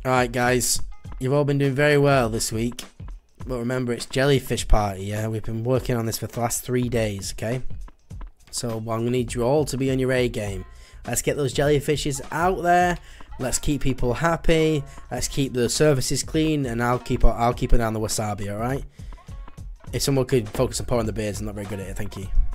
Alright guys, you've all been doing very well this week. But remember, it's jellyfish party, yeah? We've been working on this for the last 3 days, okay? So I'm going to need you all to be on your A game. Let's get those jellyfishes out there. Let's keep people happy. Let's keep the surfaces clean, and I'll keep it down the wasabi, alright? If someone could focus on pouring the beers, I'm not very good at it, thank you.